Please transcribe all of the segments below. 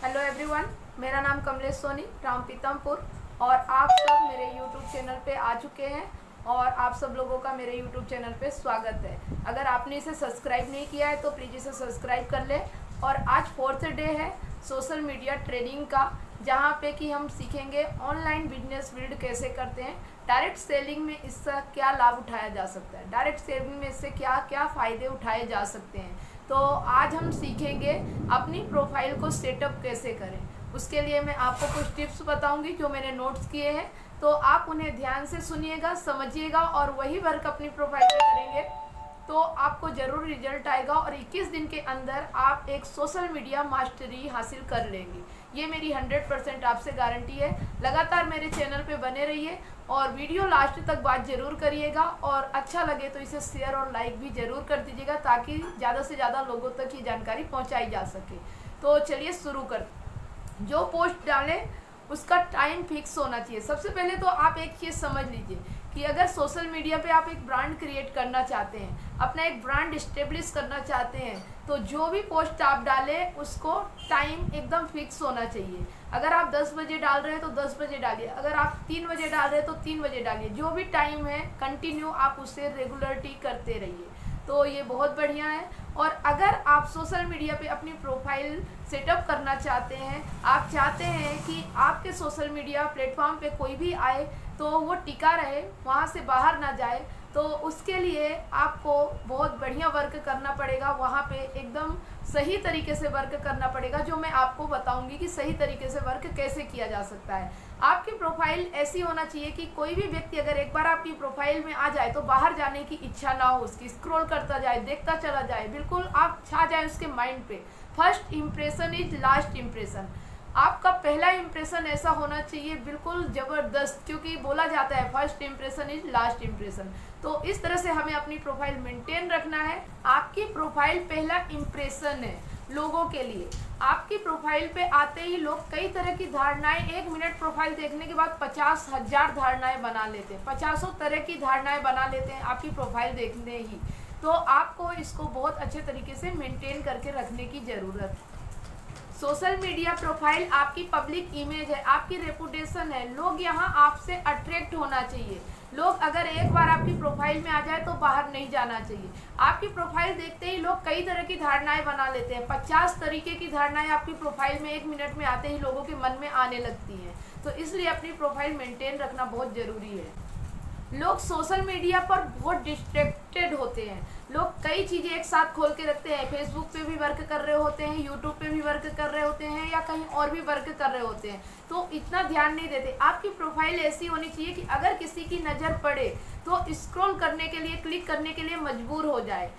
Hello everyone, मेरा नाम कमलेश सोनी राम पीतमपुर और आप सब मेरे यूट्यूब चैनल पे आ चुके हैं और आप सब लोगों का मेरे यूट्यूब चैनल पे स्वागत है। अगर आपने इसे सब्सक्राइब नहीं किया है तो प्लीज़ इसे सब्सक्राइब कर ले। और आज 4th डे है सोशल मीडिया ट्रेडिंग का, जहाँ पे कि हम सीखेंगे ऑनलाइन बिजनेस बिल्ड कैसे करते हैं, डायरेक्ट सेलिंग में इसका क्या लाभ उठाया जा सकता है, डायरेक्ट सेलिंग में इससे क्या क्या फ़ायदे उठाए जा सकते हैं। तो आज हम सीखेंगे अपनी प्रोफाइल को सेटअप कैसे करें। उसके लिए मैं आपको कुछ टिप्स बताऊंगी जो मैंने नोट्स किए हैं, तो आप उन्हें ध्यान से सुनिएगा, समझिएगा और वही वर्क अपनी प्रोफाइल में करेंगे तो आपको ज़रूर रिजल्ट आएगा और 21 दिन के अंदर आप एक सोशल मीडिया मास्टरी हासिल कर लेंगे। ये मेरी 100% आपसे गारंटी है। लगातार मेरे चैनल पे बने रहिए और वीडियो लास्ट तक बात ज़रूर करिएगा और अच्छा लगे तो इसे शेयर और लाइक भी ज़रूर कर दीजिएगा ताकि ज़्यादा से ज़्यादा लोगों तक ये जानकारी पहुँचाई जा सके। तो चलिए शुरू कर। जो पोस्ट डालें उसका टाइम फिक्स होना चाहिए। सबसे पहले तो आप एक चीज़ समझ लीजिए कि अगर सोशल मीडिया पे आप एक ब्रांड क्रिएट करना चाहते हैं, अपना एक ब्रांड इस्टेब्लिश करना चाहते हैं, तो जो भी पोस्ट आप डालें उसको टाइम एकदम फिक्स होना चाहिए। अगर आप 10 बजे डाल रहे हैं तो 10 बजे डालिए, अगर आप 3 बजे डाल रहे हैं तो 3 बजे डालिए। जो भी टाइम है कंटिन्यू आप उससे रेगुलरिटी करते रहिए, तो ये बहुत बढ़िया है। और अगर आप सोशल मीडिया पे अपनी प्रोफाइल सेटअप करना चाहते हैं, आप चाहते हैं कि आपके सोशल मीडिया प्लेटफॉर्म पे कोई भी आए तो वो टिका रहे, वहाँ से बाहर ना जाए, तो उसके लिए आपको बहुत बढ़िया वर्क करना पड़ेगा। वहाँ पे एकदम सही तरीके से वर्क करना पड़ेगा, जो मैं आपको बताऊंगी कि सही तरीके से वर्क कैसे किया जा सकता है। आपकी प्रोफाइल ऐसी होना चाहिए कि कोई भी व्यक्ति अगर एक बार आपकी प्रोफाइल में आ जाए तो बाहर जाने की इच्छा ना हो, उसकी स्क्रॉल करता जाए, देखता चला जाए, बिल्कुल आप छा जाए उसके माइंड पे। First impression is last impression. आपका पहला इम्प्रेशन ऐसा होना चाहिए बिल्कुल ज़बरदस्त, क्योंकि बोला जाता है first impression is last impression. तो इस तरह से हमें अपनी प्रोफाइल मेंटेन रखना है। आपकी प्रोफाइल पहला इम्प्रेशन है लोगों के लिए। आपकी प्रोफाइल पे आते ही लोग कई तरह की धारणाएं, 1 मिनट प्रोफाइल देखने के बाद 50,000 धारणाएं बना लेते हैं, 50 तरह की धारणाएं बना लेते हैं आपकी प्रोफाइल देखने ही। तो आपको इसको बहुत अच्छे तरीके से मेंटेन करके रखने की ज़रूरत है। सोशल मीडिया प्रोफाइल आपकी पब्लिक इमेज है, आपकी रेपुटेशन है। लोग यहाँ आपसे अट्रैक्ट होना चाहिए। लोग अगर एक बार आपकी प्रोफाइल में आ जाए तो बाहर नहीं जाना चाहिए। आपकी प्रोफाइल देखते ही लोग कई तरह की धारणाएं बना लेते हैं, 50 तरीके की धारणाएं आपकी प्रोफाइल में 1 मिनट में आते ही लोगों के मन में आने लगती हैं। तो इसलिए अपनी प्रोफाइल मेंटेन रखना बहुत ज़रूरी है। लोग सोशल मीडिया पर बहुत डिस्ट्रैक्टेड होते हैं। लोग कई चीज़ें एक साथ खोल के रखते हैं, फेसबुक पे भी वर्क कर रहे होते हैं, यूट्यूब पे भी वर्क कर रहे होते हैं या कहीं और भी वर्क कर रहे होते हैं, तो इतना ध्यान नहीं देते। आपकी प्रोफाइल ऐसी होनी चाहिए कि अगर किसी की नज़र पड़े तो स्क्रॉल करने के लिए, क्लिक करने के लिए मजबूर हो जाए।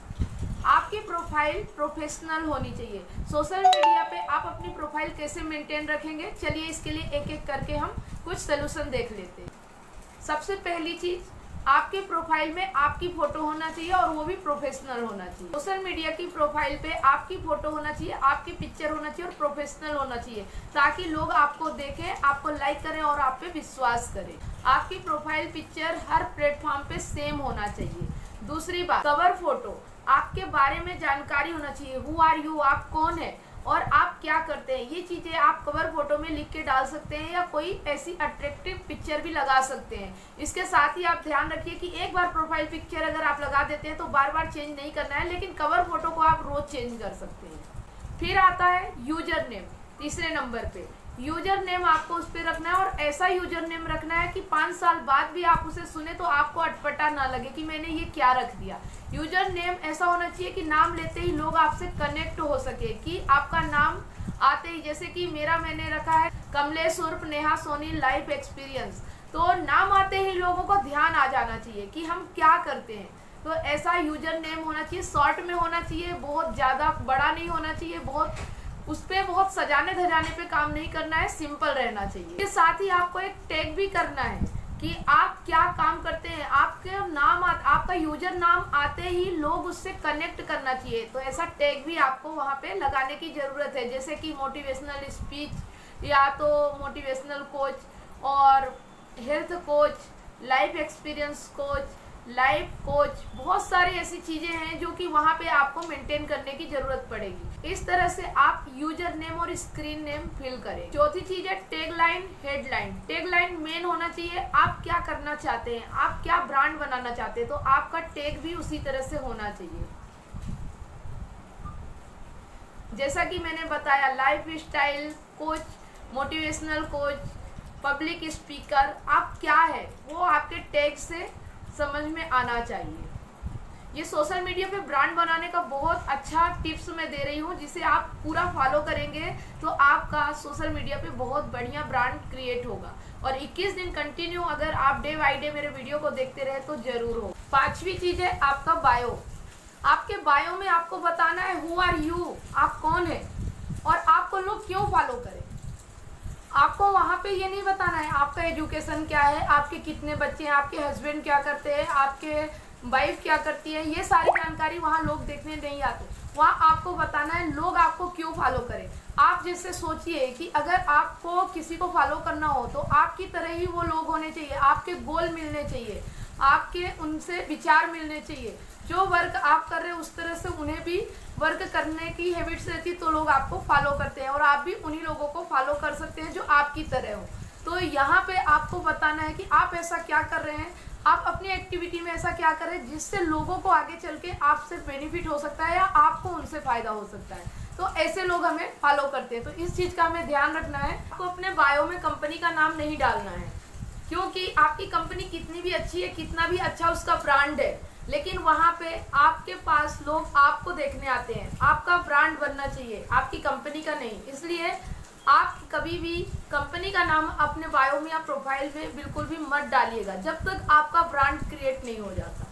आपकी प्रोफाइल प्रोफेशनल होनी चाहिए। सोशल मीडिया पे आप अपनी प्रोफाइल कैसे मेंटेन रखेंगे, चलिए इसके लिए एक एक करके हम कुछ सोल्यूशन देख लेते हैं। सबसे पहली चीज़, आपके प्रोफाइल में आपकी फ़ोटो होना चाहिए और वो भी प्रोफेशनल होना चाहिए। सोशल मीडिया की प्रोफाइल पे आपकी फ़ोटो होना चाहिए, आपकी पिक्चर होना चाहिए और प्रोफेशनल होना चाहिए, ताकि लोग आपको देखें, आपको लाइक करें और आप पे विश्वास करें। आपकी प्रोफाइल पिक्चर हर प्लेटफॉर्म पे सेम होना चाहिए। दूसरी बात, कवर फोटो, आपके बारे में जानकारी होना चाहिए। हु आर यू, आप कौन है और आप क्या करते हैं, ये चीज़ें आप कवर फोटो में लिख के डाल सकते हैं या कोई ऐसी अट्रैक्टिव पिक्चर भी लगा सकते हैं। इसके साथ ही आप ध्यान रखिए कि एक बार प्रोफाइल पिक्चर अगर आप लगा देते हैं तो बार बार चेंज नहीं करना है, लेकिन कवर फोटो को आप रोज़ चेंज कर सकते हैं। फिर आता है यूजर नेम, तीसरे नंबर पे। यूजर नेम आपको उस पर रखना है और ऐसा यूजर नेम रखना है कि 5 साल बाद भी आप उसे सुने तो आपको अटपटा ना लगे कि मैंने ये क्या रख दिया। यूजर नेम ऐसा होना चाहिए कि नाम लेते ही लोग आपसे कनेक्ट हो सके, कि आपका नाम आते ही, जैसे कि मेरा मैंने रखा है कमलेश उर्फ नेहा सोनी लाइफ एक्सपीरियंस, तो नाम आते ही लोगों को ध्यान आ जाना चाहिए कि हम क्या करते हैं। तो ऐसा यूजर नेम होना चाहिए, शॉर्ट में होना चाहिए, बहुत ज़्यादा बड़ा नहीं होना चाहिए, बहुत उस पर बहुत सजाने धजाने पे काम नहीं करना है, सिंपल रहना चाहिए। इसके साथ ही आपको एक टैग भी करना है कि आप क्या काम करते हैं। आपके नाम आपका यूजर नाम आते ही लोग उससे कनेक्ट करना चाहिए, तो ऐसा टैग भी आपको वहाँ पे लगाने की ज़रूरत है, जैसे कि मोटिवेशनल स्पीच या तो मोटिवेशनल कोच और health coach, life experience coach, life coach, बहुत सारी ऐसी चीज़ें हैं जो कि वहाँ पे आपको मेंटेन करने की ज़रूरत पड़ेगी। इस तरह से आप यूजर नेम और स्क्रीन नेम फिल करें। चौथी चीज़ है टैगलाइन, हेडलाइन। टैगलाइन मेन होना चाहिए, आप क्या करना चाहते हैं, आप क्या ब्रांड बनाना चाहते हैं, तो आपका टैग भी उसी तरह से होना चाहिए। जैसा कि मैंने बताया, life style coach, motivational coach, public speaker, आप क्या है वो आपके टैग से समझ में आना चाहिए। ये सोशल मीडिया पे ब्रांड बनाने का बहुत अच्छा टिप्स मैं दे रही हूँ, जिसे आप पूरा फॉलो करेंगे तो आपका सोशल मीडिया पे बहुत बढ़िया ब्रांड क्रिएट होगा। और 21 दिन कंटिन्यू अगर आप डे बाई डे मेरे वीडियो को देखते रहे तो जरूर हो। पांचवी चीज़ है आपका बायो। आपके बायो में आपको बताना है हु आर यू, आप कौन है और आपको लोग क्यों फॉलो करें। आपको वहाँ पे ये नहीं बताना है आपका एजुकेशन क्या है, आपके कितने बच्चे हैं, आपके हस्बैंड क्या करते हैं, आपके वाइफ क्या करती है, ये सारी जानकारी वहाँ लोग देखने नहीं आते। वहाँ आपको बताना है लोग आपको क्यों फॉलो करें। आप जैसे सोचिए कि अगर आपको किसी को फॉलो करना हो तो आपकी तरह ही वो लोग होने चाहिए, आपके गोल मिलने चाहिए, आपके उनसे विचार मिलने चाहिए। जो वर्क आप कर रहे हैं उस तरह से उन्हें भी वर्क करने की हैबिट्स रहती तो लोग आपको फॉलो करते हैं और आप भी उन्हीं लोगों को फॉलो कर सकते हैं जो आपकी तरह हो। तो यहाँ पे आपको बताना है कि आप ऐसा क्या कर रहे हैं, आप अपनी एक्टिविटी में ऐसा क्या कर रहे हैं जिससे लोगों को आगे चल के आपसे बेनिफिट हो सकता है या आपको उनसे फायदा हो सकता है। तो ऐसे लोग हमें फॉलो करते हैं। तो इस चीज़ का हमें ध्यान रखना है। आपको अपने बायो में कंपनी का नाम नहीं डालना है, क्योंकि आपकी कंपनी कितनी भी अच्छी है, कितना भी अच्छा उसका ब्रांड है, लेकिन वहाँ पे आपके पास लोग आपको देखने आते हैं। आपका ब्रांड बनना चाहिए, आपकी कंपनी का नहीं। इसलिए आप कभी भी कंपनी का नाम अपने बायो में या प्रोफाइल में बिल्कुल भी मत डालिएगा जब तक आपका ब्रांड क्रिएट नहीं हो जाता।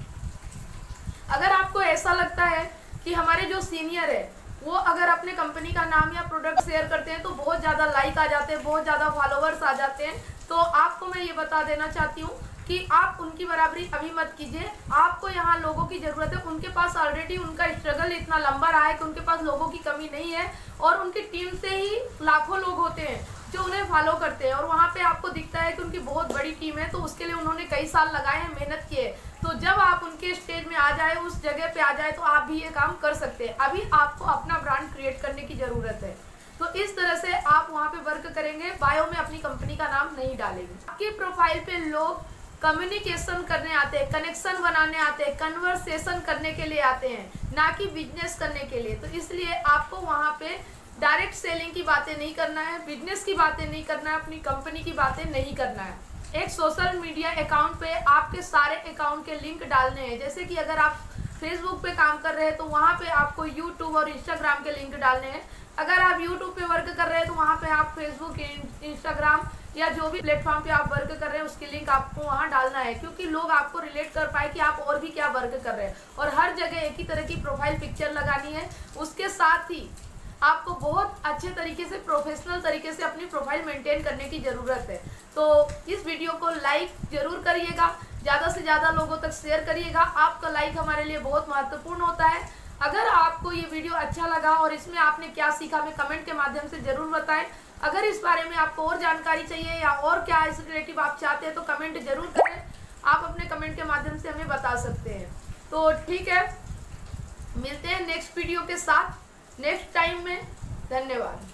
अगर आपको ऐसा लगता है कि हमारे जो सीनियर है वो अगर अपने कंपनी का नाम या प्रोडक्ट शेयर करते हैं तो बहुत ज़्यादा लाइक आ जाते हैं, बहुत ज़्यादा फॉलोवर्स आ जाते हैं, तो आपको मैं ये बता देना चाहती हूँ कि आप उनकी बराबरी अभी मत कीजिए। आपको यहाँ लोगों की ज़रूरत है। उनके पास ऑलरेडी उनका स्ट्रगल इतना लंबा रहा है कि उनके पास लोगों की कमी नहीं है और उनकी टीम से ही लाखों लोग होते हैं जो उन्हें फॉलो करते हैं। और वहाँ पे आपको दिखता है कि उनकी बहुत बड़ी टीम है, तो उसके लिए उन्होंने कई साल लगाए हैं, मेहनत की है। तो जब आप उनके स्टेज में आ जाए, उस जगह पे आ जाए, तो आप भी ये काम कर सकते हैं। अभी आपको अपना ब्रांड क्रिएट करने की ज़रूरत है। तो इस तरह से आप वहाँ पे वर्क करेंगे, बायो में अपनी कंपनी का नाम नहीं डालेंगे। आपकी प्रोफाइल पे लोग कम्युनिकेशन करने आते हैं, कनेक्शन बनाने आते हैं, कन्वर्सेशन करने के लिए आते हैं, ना कि बिजनेस करने के लिए। तो इसलिए आपको वहाँ पे डायरेक्ट सेलिंग की बातें नहीं करना है, बिजनेस की बातें नहीं करना है, अपनी कंपनी की बातें नहीं करना है। एक सोशल मीडिया अकाउंट पे आपके सारे अकाउंट के लिंक डालने हैं। जैसे कि अगर आप फेसबुक पे काम कर रहे हैं तो वहाँ पे आपको यूट्यूब और इंस्टाग्राम के लिंक डालने हैं। अगर आप यूट्यूब पे वर्क कर रहे हैं तो वहाँ पे आप फेसबुक, इंस्टाग्राम या जो भी प्लेटफॉर्म पे आप वर्क कर रहे हैं उसकी लिंक आपको वहाँ डालना है, क्योंकि लोग आपको रिलेट कर पाए कि आप और भी क्या वर्क कर रहे हैं। और हर जगह एक ही तरह की प्रोफाइल पिक्चर लगानी है। उसके साथ ही आपको बहुत अच्छे तरीके से, प्रोफेशनल तरीके से अपनी प्रोफाइल मेंटेन करने की ज़रूरत है। तो इस वीडियो को लाइक जरूर करिएगा, ज़्यादा से ज़्यादा लोगों तक शेयर करिएगा। आपका लाइक हमारे लिए बहुत महत्वपूर्ण होता है। अगर आपको ये वीडियो अच्छा लगा और इसमें आपने क्या सीखा, हमें कमेंट के माध्यम से ज़रूर बताएं। अगर इस बारे में आपको और जानकारी चाहिए या और क्या इस रिलेटिव आप चाहते हैं तो कमेंट जरूर करें। आप अपने कमेंट के माध्यम से हमें बता सकते हैं। तो ठीक है, मिलते हैं नेक्स्ट वीडियो के साथ नेक्स्ट टाइम में। धन्यवाद।